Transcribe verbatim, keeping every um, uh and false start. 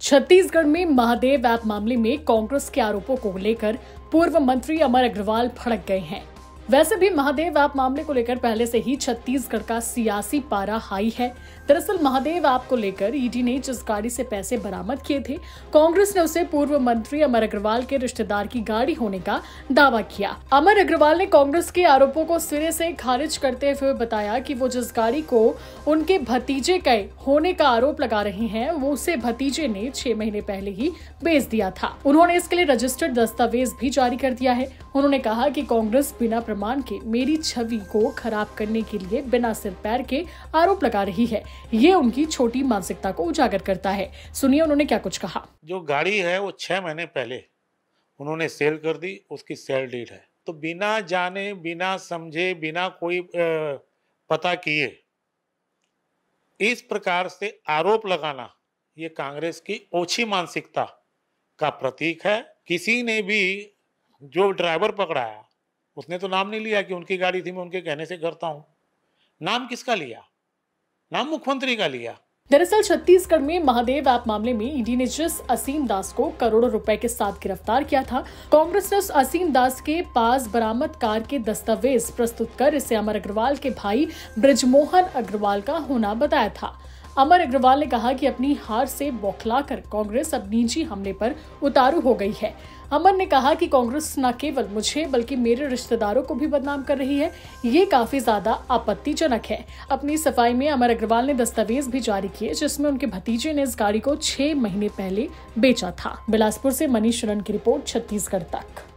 छत्तीसगढ़ में महादेव ऐप मामले में कांग्रेस के आरोपों को लेकर पूर्व मंत्री अमर अग्रवाल भड़क गए हैं। वैसे भी महादेव ऐप मामले को लेकर पहले से ही छत्तीसगढ़ का सियासी पारा हाई है। दरअसल महादेव ऐप को लेकर ईडी ने जिस गाड़ी से पैसे बरामद किए थे, कांग्रेस ने उसे पूर्व मंत्री अमर अग्रवाल के रिश्तेदार की गाड़ी होने का दावा किया। अमर अग्रवाल ने कांग्रेस के आरोपों को सिरे से खारिज करते हुए बताया कि वो जिस गाड़ी को उनके भतीजे के होने का आरोप लगा रहे हैं, वो उसे भतीजे ने छह महीने पहले ही बेच दिया था। उन्होंने इसके लिए रजिस्टर्ड दस्तावेज भी जारी कर दिया है। उन्होंने कहा कि कांग्रेस बिना प्रमाण के मेरी छवि को खराब करने के लिए बिना सिर पैर के आरोप लगा रही है। ये उनकी छोटी मानसिकता को उजागर करता है। सुनिए उन्होंने क्या कुछ कहा। जो गाड़ी है वो छह महीने पहले उन्होंने सेल कर दी, उसकी सेल डीड है। तो बिना जाने, बिना समझे, बिना कोई पता किए इस प्रकार से आरोप लगाना, ये कांग्रेस की ओछी मानसिकता का प्रतीक है। किसी ने भी जो ड्राइवर पकड़ाया उसने तो नाम नहीं लिया कि उनकी गाड़ी थी, मैं उनके कहने से करता हूं। नाम किसका लिया? नाम मुख्यमंत्री का लिया। दरअसल छत्तीसगढ़ में महादेव ऐप मामले में ईडी ने जिस असीम दास को करोड़ों रुपए के साथ गिरफ्तार किया था, कांग्रेस ने उस असीम दास के पास बरामद कार के दस्तावेज प्रस्तुत कर इसे अमर अग्रवाल के भाई बृजमोहन अग्रवाल का होना बताया था। अमर अग्रवाल ने कहा कि अपनी हार से बौखलाकर कांग्रेस अब निजी हमले पर उतारू हो गई है। अमर ने कहा कि कांग्रेस न केवल मुझे बल्कि मेरे रिश्तेदारों को भी बदनाम कर रही है। ये काफी ज्यादा आपत्तिजनक है। अपनी सफाई में अमर अग्रवाल ने दस्तावेज भी जारी किए जिसमें उनके भतीजे ने इस गाड़ी को छह महीने पहले बेचा था। बिलासपुर से मनीष शरण की रिपोर्ट, छत्तीसगढ़ तक।